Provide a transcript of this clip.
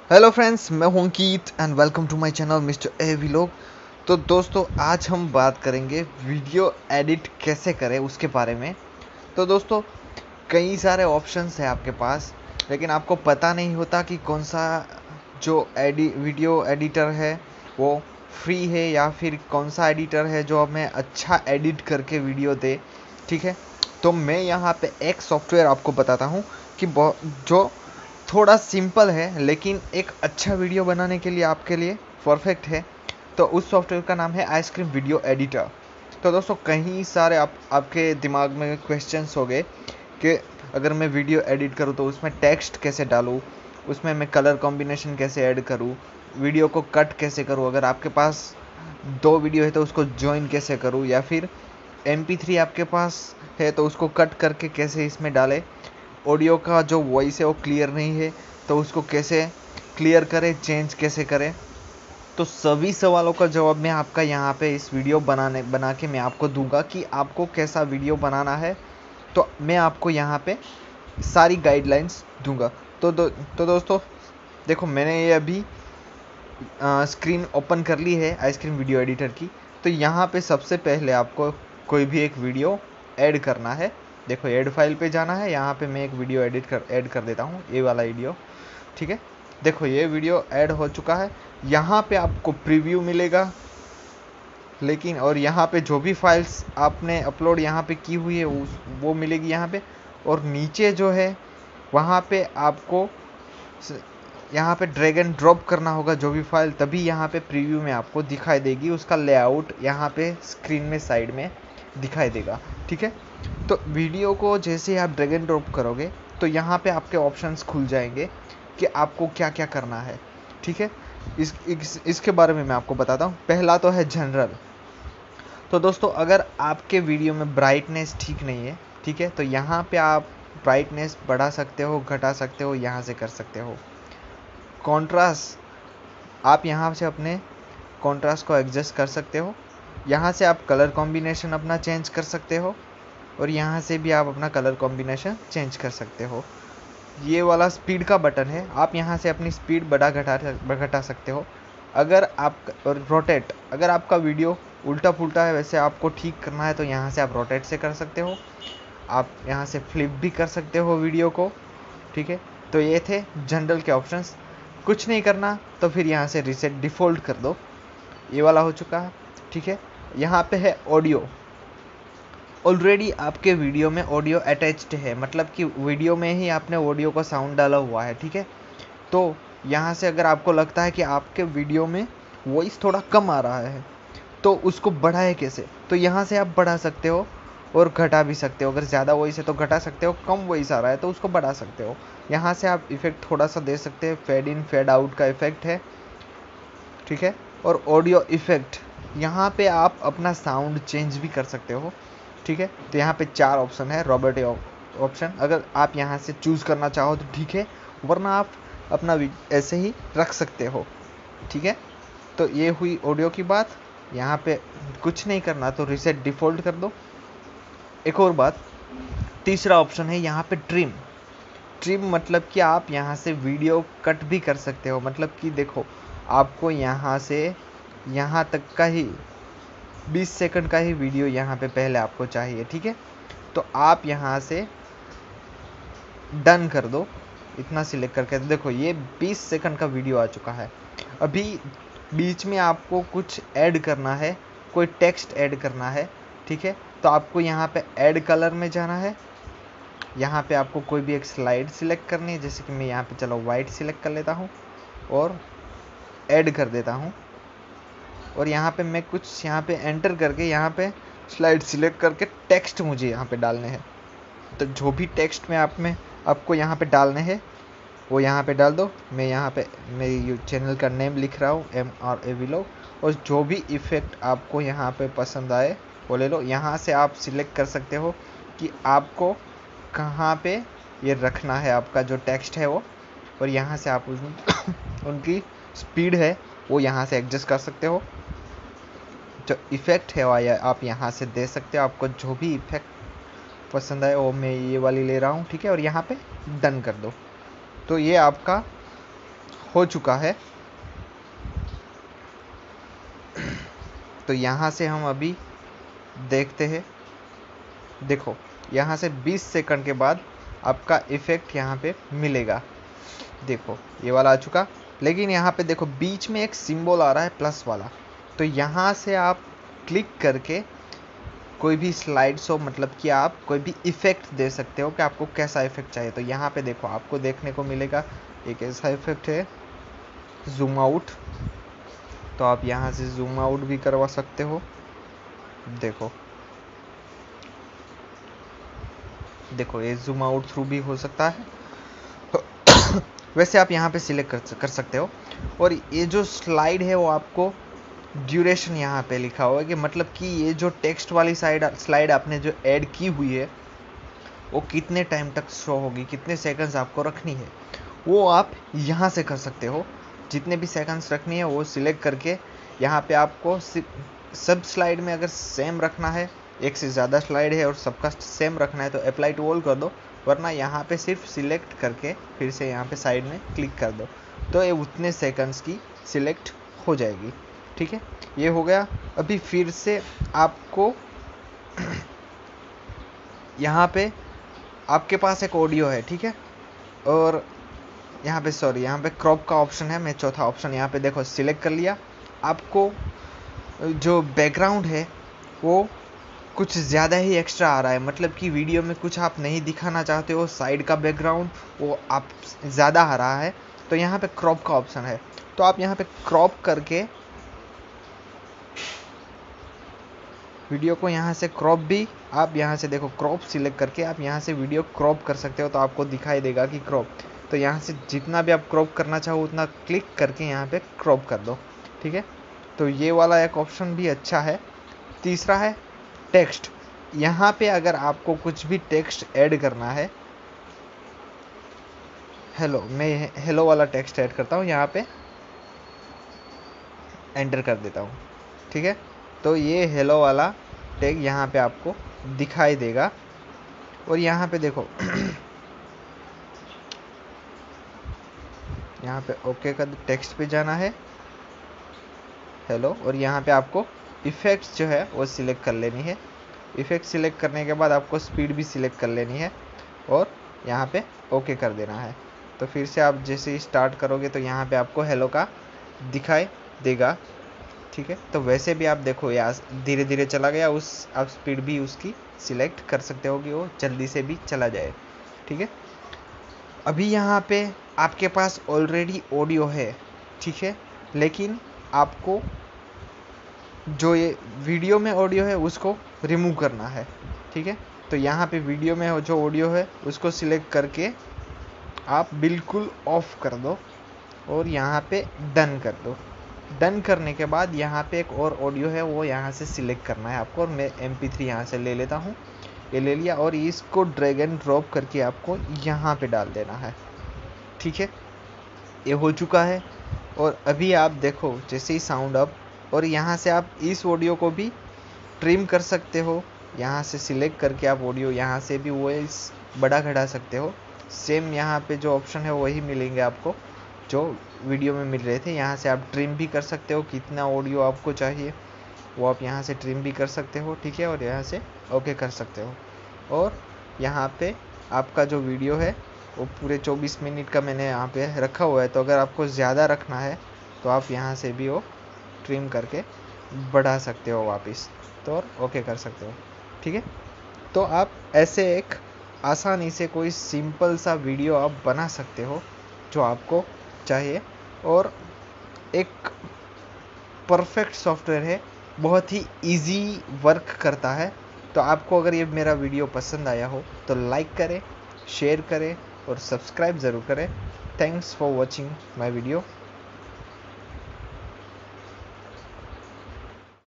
Hello friends, मैं हूं Ankit and welcome to my channel mister A vlog. तो दोस्तों, आज हम बात करेंगे वीडियो एडिट कैसे करें उसके बारे में। तो दोस्तों, कई सारे ऑप्शंस हैं आपके पास, लेकिन आपको पता नहीं होता कि कौन सा जो वीडियो एडिटर है वो फ्री है या फिर कौन सा एडिटर है जो हमें अच्छा एडिट करके वीडियो दे। ठीक है, तो मैं यहाँ पे एक सॉफ्टवेयर आपको बताता हूँ कि जो थोड़ा सिंपल है लेकिन एक अच्छा वीडियो बनाने के लिए आपके लिए परफेक्ट है। तो उस सॉफ्टवेयर का नाम है आइसक्रीम वीडियो एडिटर। तो दोस्तों, कहीं सारे आपके दिमाग में क्वेश्चंस हो गए कि अगर मैं वीडियो एडिट करूँ तो उसमें टेक्स्ट कैसे डालूँ, उसमें मैं कलर कॉम्बिनेशन कैसे ऐड करूँ, वीडियो को कट कैसे करूँ, अगर आपके पास दो वीडियो है तो उसको ज्वाइन कैसे करूँ, या फिर MP3 आपके पास है तो उसको कट करके कैसे इसमें डालें, ऑडियो का जो वॉइस है वो क्लियर नहीं है तो उसको कैसे क्लियर करें, चेंज कैसे करें। तो सभी सवालों का जवाब मैं आपका यहाँ पे इस वीडियो बना के मैं आपको दूंगा कि आपको कैसा वीडियो बनाना है। तो मैं आपको यहाँ पे सारी गाइडलाइंस दूंगा। तो दोस्तों, देखो, मैंने ये अभी स्क्रीन ओपन कर ली है आइसक्रीम वीडियो एडिटर की। तो यहाँ पे सबसे पहले आपको कोई भी एक वीडियो ऐड करना है। देखो, ऐड फाइल पे जाना है, यहाँ पे मैं एक वीडियो ऐड कर देता हूँ, ये वाला वीडियो। ठीक है, देखो ये वीडियो ऐड हो चुका है। यहाँ पे आपको प्रीव्यू मिलेगा, लेकिन और यहाँ पे जो भी फाइल्स आपने अपलोड यहाँ पे की हुई है वो मिलेगी यहाँ पे। और नीचे जो है वहाँ पे आपको यहाँ पे ड्रैग एंड ड्रॉप करना होगा जो भी फाइल, तभी यहाँ पे प्रीव्यू में आपको दिखाई देगी, उसका लेआउट यहाँ पे स्क्रीन में साइड में दिखाई देगा। ठीक है, तो वीडियो को जैसे आप ड्रैग एंड ड्रॉप करोगे तो यहाँ पे आपके ऑप्शंस खुल जाएंगे कि आपको क्या क्या करना है। ठीक है, इसके बारे में मैं आपको बताता हूँ। पहला तो है जनरल। तो दोस्तों, अगर आपके वीडियो में ब्राइटनेस ठीक नहीं है, ठीक है, तो यहाँ पे आप ब्राइटनेस बढ़ा सकते हो, घटा सकते हो, यहाँ से कर सकते हो। कॉन्ट्रास्ट, आप यहाँ से अपने कॉन्ट्रास्ट को एडजस्ट कर सकते हो। यहाँ से आप कलर कॉम्बिनेशन अपना चेंज कर सकते हो, और यहाँ से भी आप अपना कलर कॉम्बिनेशन चेंज कर सकते हो। ये वाला स्पीड का बटन है, आप यहाँ से अपनी स्पीड घटा सकते हो। अगर आप रोटेट, अगर आपका वीडियो उल्टा पुल्टा है, वैसे आपको ठीक करना है तो यहाँ से आप रोटेट से कर सकते हो। आप यहाँ से फ्लिप भी कर सकते हो वीडियो को। ठीक है, तो ये थे जनरल के ऑप्शंस। कुछ नहीं करना तो फिर यहाँ से रीसेट डिफ़ॉल्ट कर दो, ये वाला हो चुका है। ठीक है, यहाँ पे है ऑडियो। ऑलरेडी आपके वीडियो में ऑडियो अटैच्ड है, मतलब कि वीडियो में ही आपने ऑडियो का साउंड डाला हुआ है। ठीक है, तो यहाँ से अगर आपको लगता है कि आपके वीडियो में वॉइस थोड़ा कम आ रहा है तो उसको बढ़ाए कैसे, तो यहाँ से आप बढ़ा सकते हो और घटा भी सकते हो। अगर ज़्यादा वॉइस है तो घटा सकते हो, कम वॉइस आ रहा है तो उसको बढ़ा सकते हो। यहाँ से आप इफ़ेक्ट थोड़ा सा दे सकते हैं, फेड इन फेड आउट का इफ़ेक्ट है। ठीक है, और ऑडियो इफ़ेक्ट, यहाँ पे आप अपना साउंड चेंज भी कर सकते हो। ठीक है, तो यहाँ पे 4 ऑप्शन है, रॉबर्ट ऑप्शन। अगर आप यहाँ से चूज़ करना चाहो तो ठीक है, वरना आप अपना ऐसे ही रख सकते हो। ठीक है, तो ये हुई ऑडियो की बात। यहाँ पे कुछ नहीं करना तो रीसेट डिफ़ॉल्ट कर दो। एक और बात, तीसरा ऑप्शन है यहाँ पे ट्रिम। ट्रिम मतलब कि आप यहाँ से वीडियो कट भी कर सकते हो। मतलब कि देखो, आपको यहाँ से यहाँ तक का ही 20 सेकंड का ही वीडियो यहाँ पे पहले आपको चाहिए। ठीक है, तो आप यहाँ से डन कर दो, इतना सिलेक्ट करके। देखो, ये 20 सेकंड का वीडियो आ चुका है। अभी बीच में आपको कुछ ऐड करना है, कोई टेक्स्ट ऐड करना है। ठीक है, तो आपको यहाँ पे ऐड कलर में जाना है। यहाँ पे आपको कोई भी एक स्लाइड सिलेक्ट करनी है, जैसे कि मैं यहाँ पे चलो वाइट सिलेक्ट कर लेता हूँ और ऐड कर देता हूँ। और यहाँ पे मैं कुछ यहाँ पे एंटर करके यहाँ पे स्लाइड सिलेक्ट करके टेक्स्ट मुझे यहाँ पे डालने हैं। तो जो भी टेक्स्ट में आपको यहाँ पे डालने हैं वो यहाँ पे डाल दो। मैं यहाँ पे मेरी चैनल का नेम लिख रहा हूँ, MRA व्लॉग। और जो भी इफ़ेक्ट आपको यहाँ पे पसंद आए वो ले लो। यहाँ से आप सिलेक्ट कर सकते हो कि आपको कहाँ पे ये रखना है, आपका जो टेक्स्ट है वो। और यहाँ से आप उनकी स्पीड है वो यहाँ से एडजस्ट कर सकते हो। जो इफ़ेक्ट है वो आप यहाँ से दे सकते हो। आपको जो भी इफ़ेक्ट पसंद आए वो मैं ये वाली ले रहा हूँ। ठीक है, और यहाँ पे डन कर दो। तो ये आपका हो चुका है। तो यहाँ से हम अभी देखते हैं। देखो यहाँ से 20 सेकंड के बाद आपका इफ़ेक्ट यहाँ पे मिलेगा। देखो ये वाला आ चुका, लेकिन यहाँ पे देखो बीच में एक सिंबल आ रहा है प्लस वाला। तो यहाँ से आप क्लिक करके कोई भी स्लाइड शो, मतलब कि आप कोई भी इफ़ेक्ट दे सकते हो कि आपको कैसा इफ़ेक्ट चाहिए। तो यहाँ पे देखो आपको देखने को मिलेगा एक ऐसा इफ़ेक्ट है जूम आउट। तो आप यहाँ से जूम आउट भी करवा सकते हो। देखो देखो ये जूम आउट थ्रू भी हो सकता है। वैसे आप यहाँ पे सिलेक्ट कर सकते हो। और ये जो स्लाइड है वो आपको ड्यूरेशन यहाँ पे लिखा हुआ है कि मतलब कि ये जो टेक्स्ट वाली स्लाइड आपने जो ऐड की हुई है वो कितने टाइम तक शो होगी, कितने सेकंड्स आपको रखनी है, वो आप यहाँ से कर सकते हो। जितने भी सेकंड्स रखनी है वो सिलेक्ट करके यहाँ पे आपको सब स्लाइड में अगर सेम रखना है, एक से ज़्यादा स्लाइड है और सबका सेम रखना है तो अप्लाई टू ऑल कर दो, वरना यहाँ पे सिर्फ सिलेक्ट करके फिर से यहाँ पे साइड में क्लिक कर दो तो ये उतने सेकंड्स की सिलेक्ट हो जाएगी। ठीक है, ये हो गया। अभी फिर से आपको यहाँ पे आपके पास एक ऑडियो है, ठीक है, और यहाँ पे यहाँ पे क्रॉप का ऑप्शन है। मैं चौथा ऑप्शन यहाँ पे देखो सिलेक्ट कर लिया। आपको जो बैकग्राउंड है वो कुछ ज़्यादा ही एक्स्ट्रा आ रहा है, मतलब कि वीडियो में कुछ आप नहीं दिखाना चाहते हो, साइड का बैकग्राउंड वो आप ज़्यादा आ रहा है, तो यहाँ पे क्रॉप का ऑप्शन है। तो आप यहाँ पे क्रॉप करके वीडियो को यहाँ से क्रॉप भी आप यहाँ से देखो क्रॉप सिलेक्ट करके आप यहाँ से वीडियो क्रॉप कर सकते हो। तो आपको दिखाई देगा कि क्रॉप, तो यहाँ से जितना भी आप क्रॉप करना चाहो उतना क्लिक करके यहाँ पे क्रॉप कर दो। ठीक है, तो ये वाला एक ऑप्शन भी अच्छा है। तीसरा है टेक्स्ट। यहाँ पे अगर आपको कुछ भी टेक्स्ट ऐड करना है, हेलो, मैं हेलो वाला टेक्स्ट ऐड करता हूँ, यहाँ पे एंटर कर देता हूँ। ठीक है, तो ये हेलो वाला टैग यहाँ पे आपको दिखाई देगा। और यहाँ पे देखो यहाँ पे ओके का टेक्स्ट पे जाना है हेलो, और यहाँ पे आपको इफ़ेक्ट्स जो है वो सिलेक्ट कर लेनी है। इफ़ेक्ट सिलेक्ट करने के बाद आपको स्पीड भी सिलेक्ट कर लेनी है और यहाँ पे ओके कर देना है। तो फिर से आप जैसे ही स्टार्ट करोगे तो यहाँ पे आपको हेलो का दिखाई देगा। ठीक है, तो वैसे भी आप देखो यार धीरे धीरे चला गया, उस आप स्पीड भी उसकी सिलेक्ट कर सकते हो कि वो जल्दी से भी चला जाए। ठीक है, अभी यहाँ पे आपके पास ऑलरेडी ऑडियो है, ठीक है, लेकिन आपको जो ये वीडियो में ऑडियो है उसको रिमूव करना है। ठीक है, तो यहाँ पे वीडियो में जो ऑडियो है उसको सिलेक्ट करके आप बिल्कुल ऑफ कर दो और यहाँ पे डन कर दो। डन करने के बाद यहाँ पे एक और ऑडियो है वो यहाँ से सिलेक्ट करना है आपको, और मैं MP3 यहाँ से ले लेता हूँ। ये ले लिया और इसको ड्रैग एंड ड्रॉप करके आपको यहाँ पे डाल देना है। ठीक है, ये हो चुका है। और अभी आप देखो जैसे ही साउंड अप, और यहाँ से आप इस ऑडियो को भी ट्रिम कर सकते हो। यहाँ से सिलेक्ट करके आप ऑडियो यहाँ से भी वॉइस बड़ा घटा सकते हो। सेम यहाँ पे जो ऑप्शन है वही मिलेंगे आपको जो वीडियो में मिल रहे थे। यहाँ से आप ट्रिम भी कर सकते हो, कितना ऑडियो आपको चाहिए वो आप यहाँ से ट्रिम भी कर सकते हो। ठीक है, और यहाँ से ओके कर सकते हो। और यहाँ पे आपका जो वीडियो है वो पूरे 24 मिनट का मैंने यहाँ पे रखा हुआ है, तो अगर आपको ज़्यादा रखना है तो आप यहाँ से भी वो ट्रिम करके बढ़ा सकते हो वापस, तो और ओके कर सकते हो। ठीक है, तो आप ऐसे एक आसानी से कोई सिंपल सा वीडियो आप बना सकते हो जो आपको चाहिए, और एक परफेक्ट सॉफ्टवेयर है, बहुत ही इजी वर्क करता है। तो आपको अगर ये मेरा वीडियो पसंद आया हो तो लाइक करें, शेयर करें और सब्सक्राइब ज़रूर करें। Thanks for watching my video.